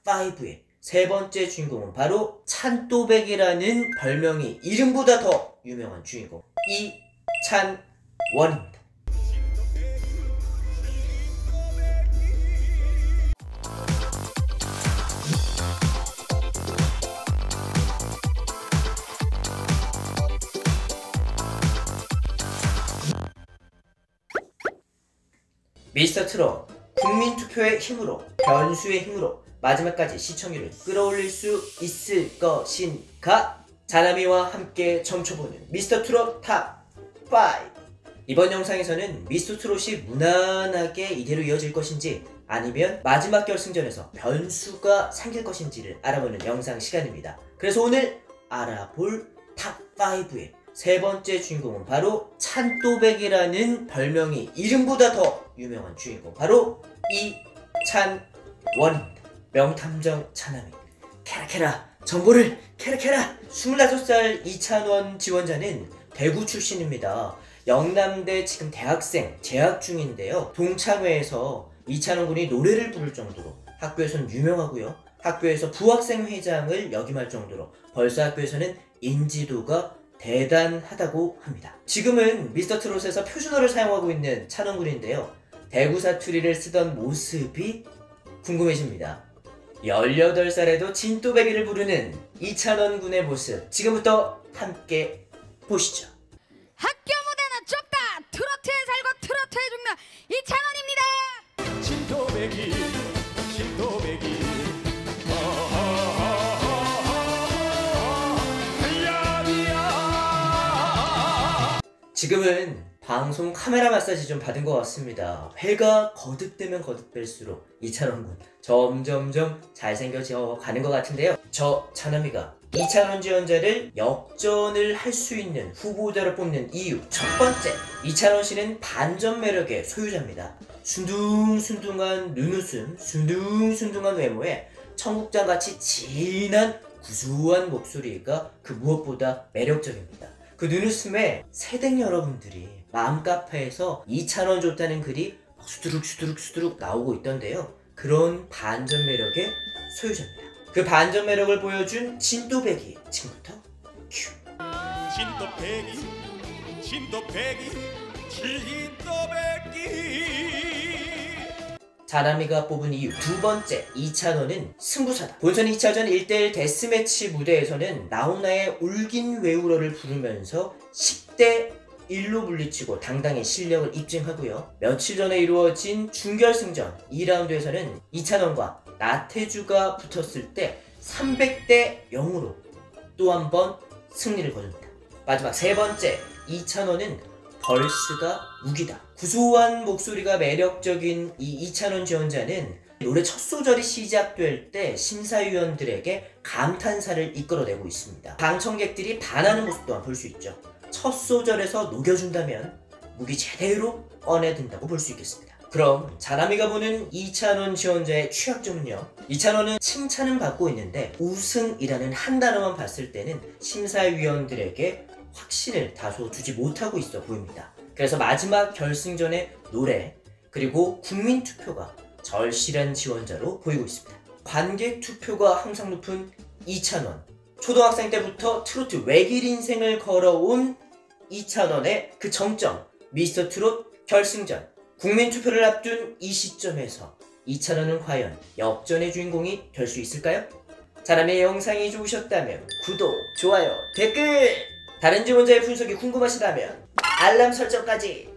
탑5의 세 번째 주인공은 바로 찬또백이라는 별명이 이름보다 더 유명한 주인공 이찬원입니다. 미스터트롯 국민투표의 힘으로, 변수의 힘으로 마지막까지 시청률을 끌어올릴 수 있을 것인가? 자나미와 함께 점쳐보는 미스터트롯 탑5. 이번 영상에서는 미스터트롯이 무난하게 이대로 이어질 것인지 아니면 마지막 결승전에서 변수가 생길 것인지를 알아보는 영상 시간입니다. 그래서 오늘 알아볼 탑5의 세 번째 주인공은 바로 찬또백이라는 별명이 이름보다 더 유명한 주인공, 바로 이찬원입니다. 명탐정 차나미, 캐라캐라 정보를 캐라캐라. 25살 이찬원 지원자는 대구 출신입니다. 영남대 지금 대학생 재학 중인데요. 동창회에서 이찬원 군이 노래를 부를 정도로 학교에서는 유명하고요. 학교에서 부학생 회장을 역임할 정도로 벌써 학교에서는 인지도가 대단하다고 합니다. 지금은 미스터트롯에서 표준어를 사용하고 있는 찬원 군인데요. 대구 사투리를 쓰던 모습이 궁금해집니다. 18살에도 진또배기를 부르는 이찬원 군의 모습, 지금부터 함께 보시죠. 학교 무대는 좁다. 트로트에 살고 트로트에 죽는 이찬원입니다. 진또배기 진또배기 지금은 방송 카메라 마사지 좀 받은 것 같습니다. 회가 거듭되면 거듭될수록 이찬원 군 점점점 잘생겨져 가는 것 같은데요. 저 차나미가 이찬원 지원자를 역전을 할 수 있는 후보자로 뽑는 이유, 첫 번째, 이찬원 씨는 반전 매력의 소유자입니다. 순둥순둥한 눈웃음, 순둥순둥한 외모에 청국장같이 진한 구수한 목소리가 그 무엇보다 매력적입니다. 그 눈웃음에 새댁 여러분들이 맘카페에서 이찬원 좋다는 글이 수두룩 나오고 있던데요. 그런 반전 매력의 소유자입니다. 그 반전 매력을 보여준 진또배기, 지금부터 큐. 진또배기 진또배기 자나미가 뽑은 이유 두 번째, 이찬원은 승부사다. 본선 2차전 1대1 데스매치 무대에서는 나훈아의 울긴 왜 울어를 부르면서 10대 1로 물리치고 당당히 실력을 입증하고요. 며칠 전에 이루어진 준결승전 2라운드에서는 이찬원과 나태주가 붙었을 때 300대 0으로 또 한 번 승리를 거둡니다. 마지막 세 번째, 이찬원은 벌스가 무기다. 구수한 목소리가 매력적인 이 이찬원 지원자는 노래 첫 소절이 시작될 때 심사위원들에게 감탄사를 이끌어내고 있습니다. 방청객들이 반하는 모습 또한 볼 수 있죠. 첫 소절에서 녹여준다면 무기 제대로 꺼내든다고 볼 수 있겠습니다. 그럼 자나미가 보는 이찬원 지원자의 취약점은요? 이찬원은 칭찬은 받고 있는데 우승이라는 한 단어만 봤을 때는 심사위원들에게 확신을 다소 주지 못하고 있어 보입니다. 그래서 마지막 결승전의 노래 그리고 국민투표가 절실한 지원자로 보이고 있습니다. 관객 투표가 항상 높은 이찬원, 초등학생 때부터 트로트 외길 인생을 걸어온 이찬원의 그 정점, 미스터트롯 결승전, 국민투표를 앞둔 이 시점에서 이찬원은 과연 역전의 주인공이 될 수 있을까요? 자나미의 영상이 좋으셨다면 구독, 좋아요, 댓글! 다른 지원자의 분석이 궁금하시다면 알람 설정까지